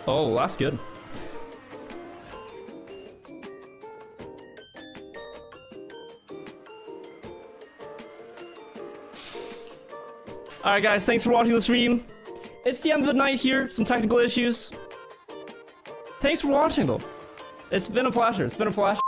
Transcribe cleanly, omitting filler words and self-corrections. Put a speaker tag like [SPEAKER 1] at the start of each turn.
[SPEAKER 1] Oh, that's good. Alright guys, thanks for watching the stream. It's the end of the night here, some technical issues. Thanks for watching though. It's been a pleasure, it's been a pleasure.